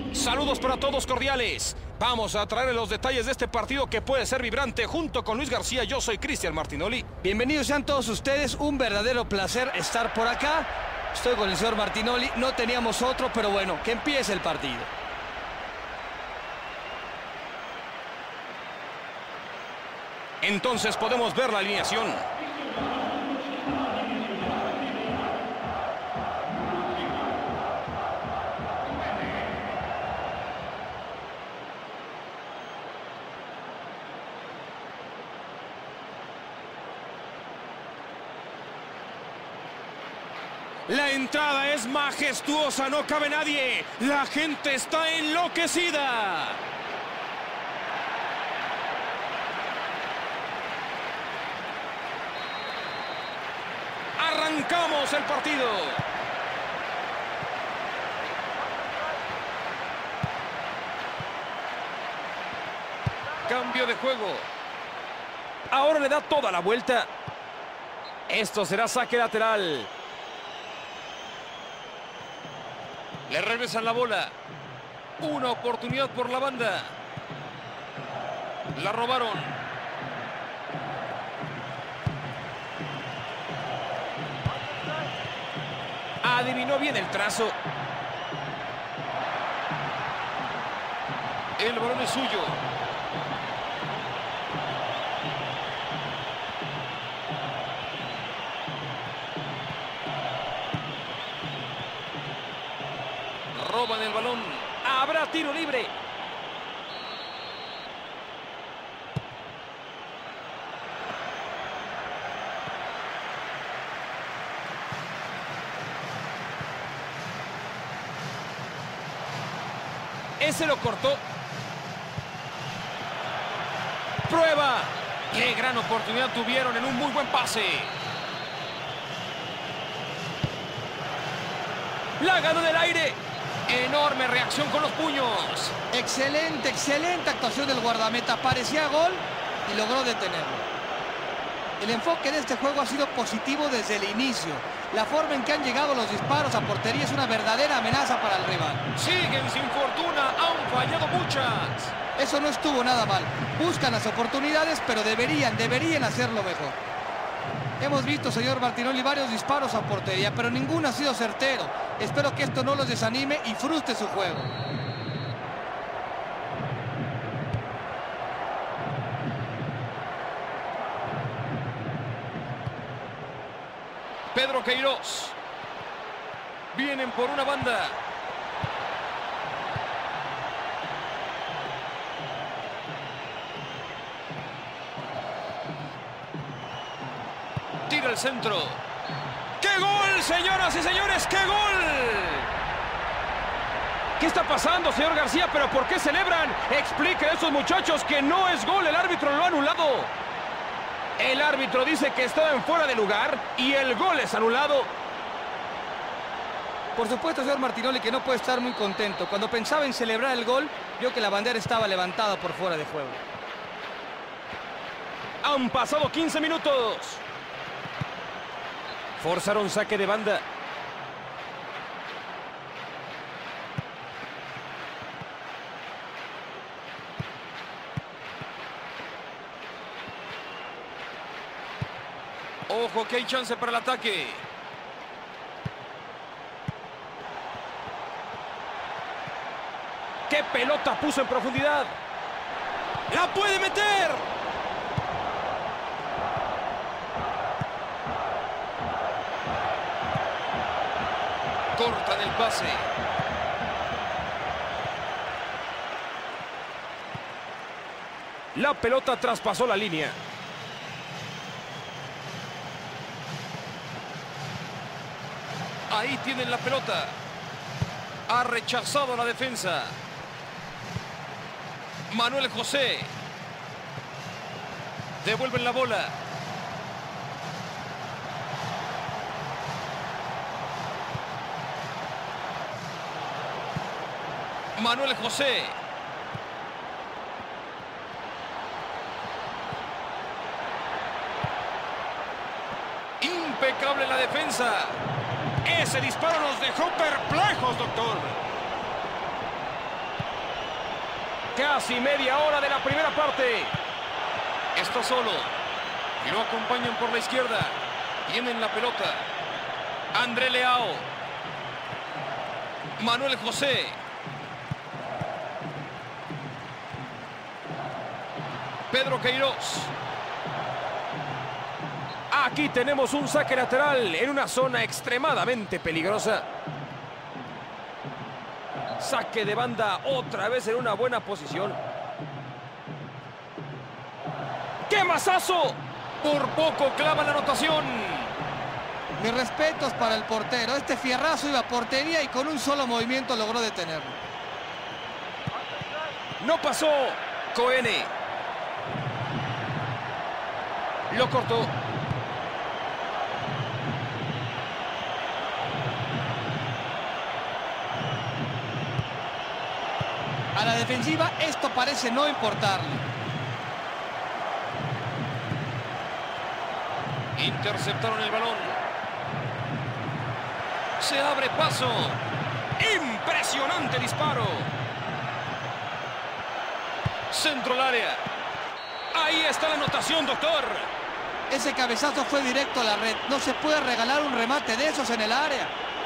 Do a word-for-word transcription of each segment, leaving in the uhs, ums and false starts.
Saludos para todos cordiales. Vamos a traer los detalles de este partido que puede ser vibrante. Junto con Luis García, yo soy Cristian Martinoli. Bienvenidos sean todos ustedes, un verdadero placer estar por acá. Estoy con el señor Martinoli, no teníamos otro, pero bueno, que empiece el partido. Entonces podemos ver la alineación. La entrada es majestuosa, no cabe nadie. La gente está enloquecida. Arrancamos el partido. Cambio de juego. Ahora le da toda la vuelta. Esto será saque lateral. Le regresan la bola. Una oportunidad por la banda. La robaron. Adivinó bien el trazo. El balón es suyo. Roban el balón. Habrá tiro libre. Ese lo cortó. Prueba. Qué gran oportunidad tuvieron en un muy buen pase. La ganó del aire. Enorme reacción con los puños. Excelente, excelente actuación del guardameta. Parecía gol y logró detenerlo. El enfoque de este juego ha sido positivo desde el inicio. La forma en que han llegado los disparos a portería es una verdadera amenaza para el rival. Siguen sin fortuna, han fallado muchas. Eso no estuvo nada mal. Buscan las oportunidades, pero deberían, deberían hacerlo mejor. Hemos visto, señor Martinoli, varios disparos a portería, pero ninguno ha sido certero. Espero que esto no los desanime y frustre su juego. Pedro Queiroz. Vienen por una banda. Tira el centro. ¡Qué gol, señoras y señores! ¡Qué gol! ¿Qué está pasando, señor García? ¿Pero por qué celebran? Explique a esos muchachos que no es gol. El árbitro lo ha anulado. El árbitro dice que estaba en fuera de lugar y el gol es anulado. Por supuesto, señor Martinoli, que no puede estar muy contento. Cuando pensaba en celebrar el gol, vio que la bandera estaba levantada por fuera de juego. Han pasado quince minutos. Forzaron saque de banda. Ojo que hay chance para el ataque. ¡Qué pelota puso en profundidad! ¡La puede meter! Cortan el pase. La pelota traspasó la línea. Ahí tienen la pelota. Ha rechazado la defensa. Manuel José. Devuelven la bola. Manuel José. Impecable la defensa. Ese disparo nos dejó perplejos, doctor. Casi media hora de la primera parte. Está solo. Y lo acompañan por la izquierda. Tienen la pelota. André Leao. Manuel José. Pedro Queiroz. Aquí tenemos un saque lateral en una zona extremadamente peligrosa. Saque de banda otra vez en una buena posición. ¡Qué mazazo! Por poco clava la anotación. Mis respetos para el portero. Este fierrazo iba a portería y con un solo movimiento logró detenerlo. No pasó. Coene. Lo cortó. A la defensiva esto parece no importarle. Interceptaron el balón. Se abre paso. Impresionante disparo. Centro al área. Ahí está la anotación, doctor. Ese cabezazo fue directo a la red. No se puede regalar un remate de esos en el área.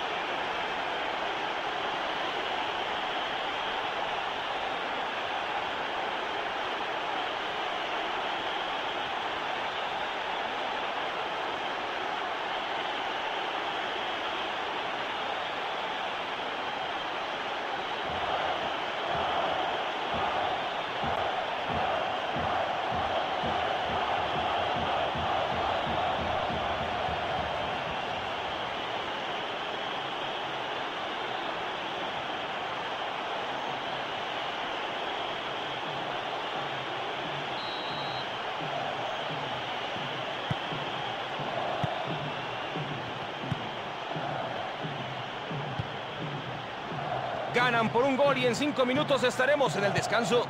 Ganan por un gol y en cinco minutos estaremos en el descanso.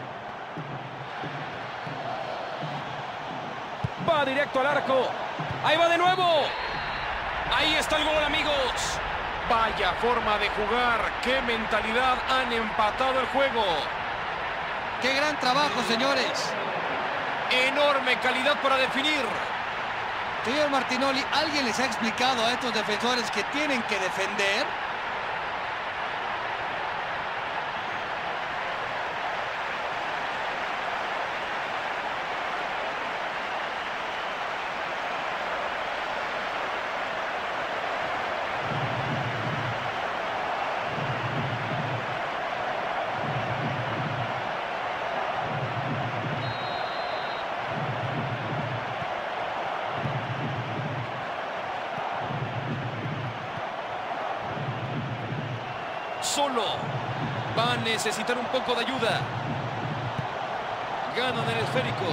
Va directo al arco. Ahí va de nuevo. Ahí está el gol, amigos. Vaya forma de jugar. Qué mentalidad. Han empatado el juego. ¡Qué gran trabajo, señores! Enorme calidad para definir. Señor Martinoli, ¿alguien les ha explicado a estos defensores que tienen que defender? Solo va a necesitar un poco de ayuda. Ganan el esférico.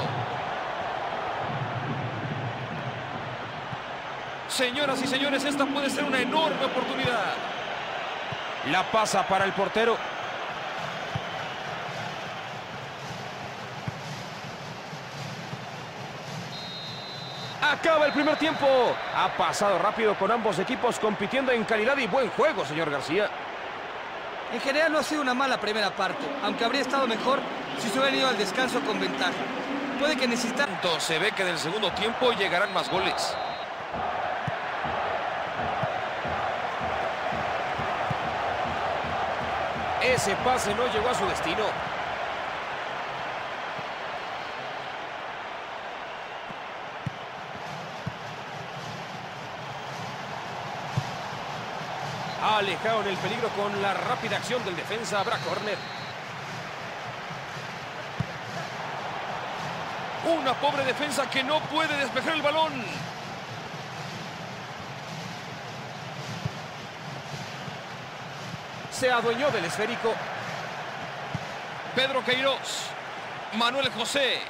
Señoras y señores, esta puede ser una enorme oportunidad. La pasa para el portero. Acaba el primer tiempo. Ha pasado rápido con ambos equipos compitiendo en calidad y buen juego, señor García. En general no ha sido una mala primera parte, aunque habría estado mejor si se hubieran ido al descanso con ventaja. Puede que necesitan... Se ve que en el segundo tiempo llegarán más goles. Ese pase no llegó a su destino. Alejaron el peligro con la rápida acción del defensa. Habrá córner. Una pobre defensa que no puede despejar el balón. Se adueñó del esférico. Pedro Queiroz. Manuel José.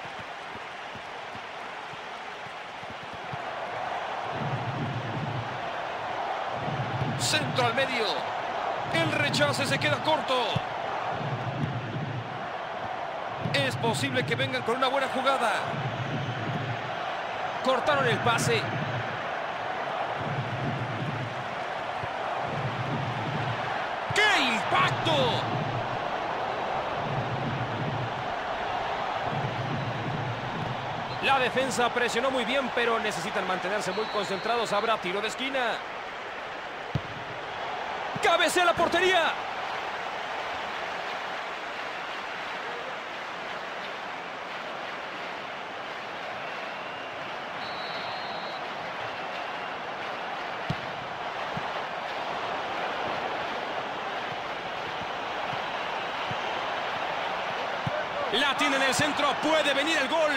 Centro al medio. El rechace se queda corto. Es posible que vengan con una buena jugada. Cortaron el pase. ¡Qué impacto! La defensa presionó muy bien, pero necesitan mantenerse muy concentrados. Habrá tiro de esquina. ¡Cabecea la portería! La tiene en el centro, puede venir el gol.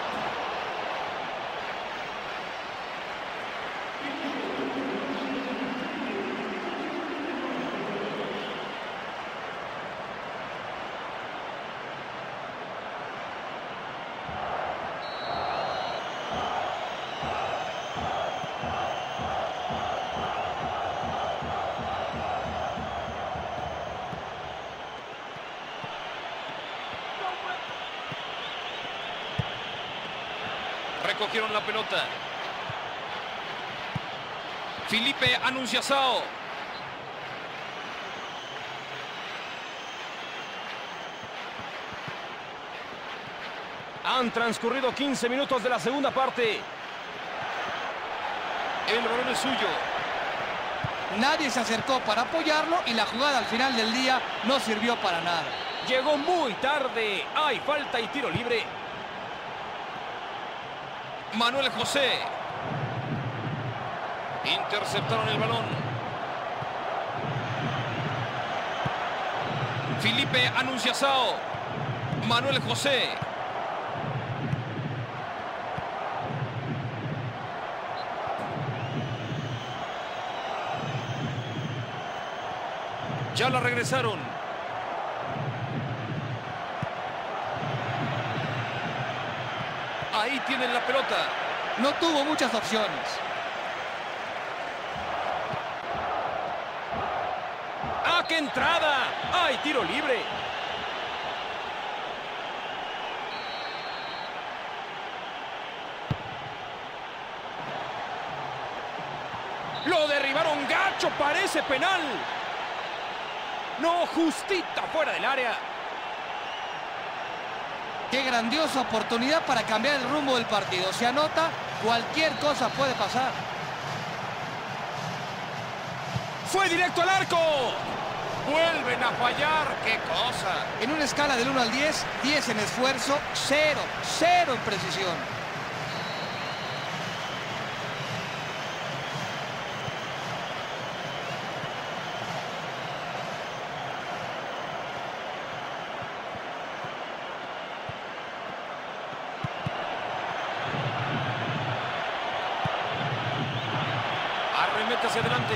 Recogieron la pelota. Felipe Anunciação. Han transcurrido quince minutos de la segunda parte. El balón es suyo. Nadie se acercó para apoyarlo y la jugada al final del día no sirvió para nada. Llegó muy tarde. Hay falta y tiro libre. Manuel José. Interceptaron el balón. Felipe Anunciação. Manuel José. Ya la regresaron. Ahí tienen la pelota. No tuvo muchas opciones. ¡Ah, qué entrada! ¡Ay, tiro libre! Lo derribaron gacho, parece penal. No, justita fuera del área. Qué grandiosa oportunidad para cambiar el rumbo del partido. Se anota, cualquier cosa puede pasar. ¡Fue directo al arco! ¡Vuelven a fallar! ¡Qué cosa! En una escala del uno al diez, diez en esfuerzo, cero, cero en precisión. Arremete hacia adelante.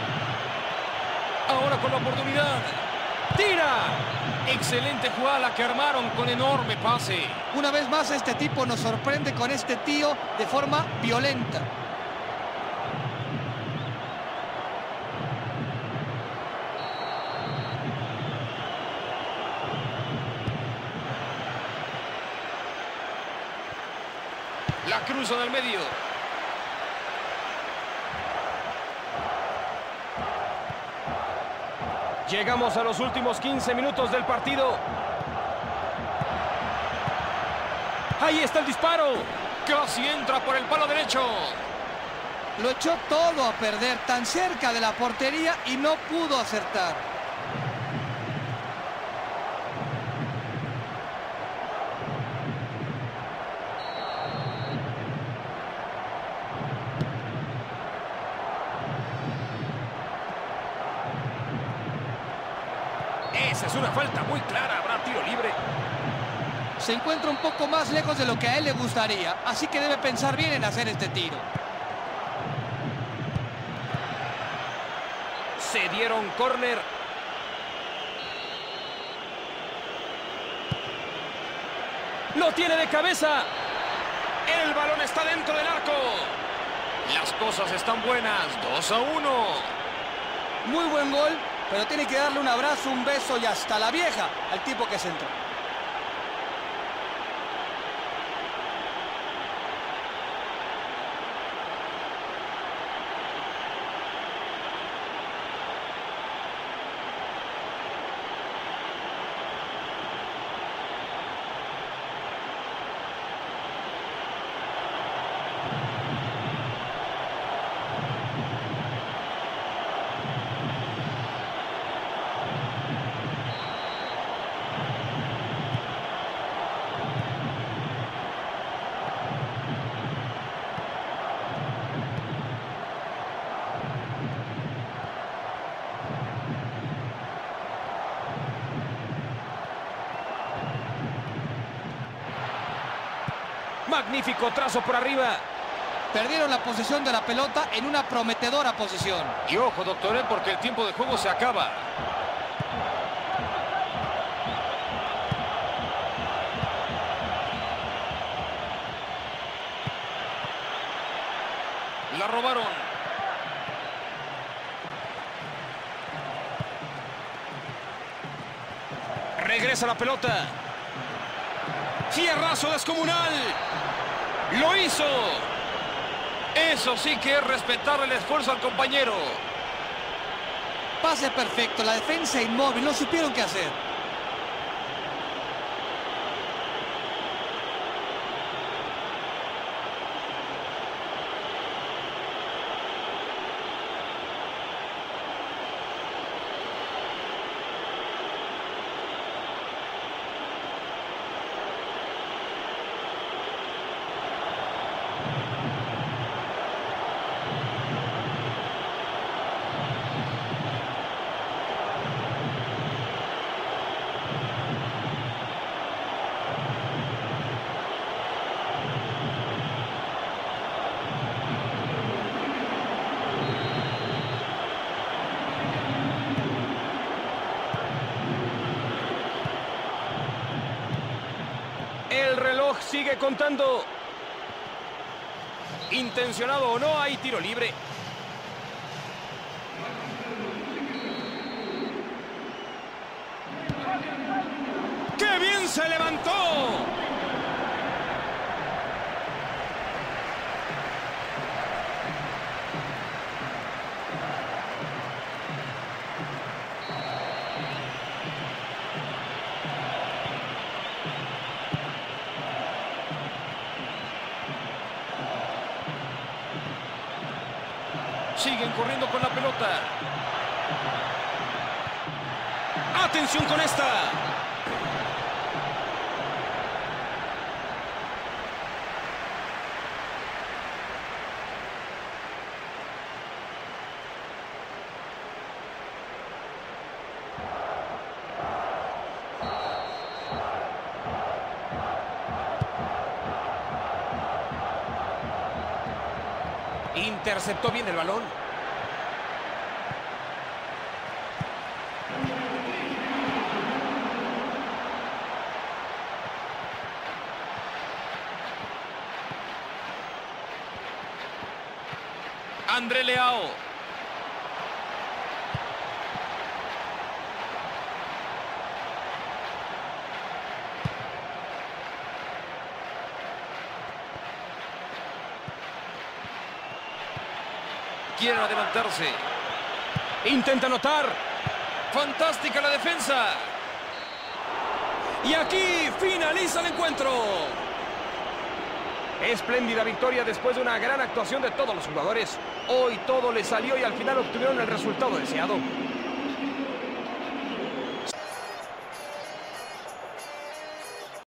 Ahora con la oportunidad. ¡Tira! Excelente jugada la que armaron con enorme pase. Una vez más este tipo nos sorprende con este tiro de forma violenta. La cruza del medio. Llegamos a los últimos quince minutos del partido. Ahí está el disparo. Casi entra por el palo derecho. Lo echó todo a perder, tan cerca de la portería y no pudo acertar. Esa es una falta muy clara, habrá tiro libre. Se encuentra un poco más lejos de lo que a él le gustaría, así que debe pensar bien en hacer este tiro. Se dieron córner. Lo tiene de cabeza. El balón está dentro del arco. Las cosas están buenas. dos a uno. Muy buen gol, pero tiene que darle un abrazo, un beso y hasta la vieja al tipo que se entró. Magnífico trazo por arriba. Perdieron la posesión de la pelota en una prometedora posición. Y ojo, doctor, ¿eh? Porque el tiempo de juego se acaba. La robaron. Regresa la pelota. Fierrazo descomunal. Lo hizo. Eso sí que es respetar el esfuerzo al compañero. Pase perfecto, la defensa inmóvil, no supieron qué hacer. El reloj sigue contando. Intencionado o no, hay tiro libre. ¡Qué bien se levantó! Siguen corriendo con la pelota. ¡Atención con esta! Interceptó bien el balón. André Leao. Quieren adelantarse. Intenta anotar. Fantástica la defensa. Y aquí finaliza el encuentro. Espléndida victoria después de una gran actuación de todos los jugadores. Hoy todo les salió y al final obtuvieron el resultado deseado.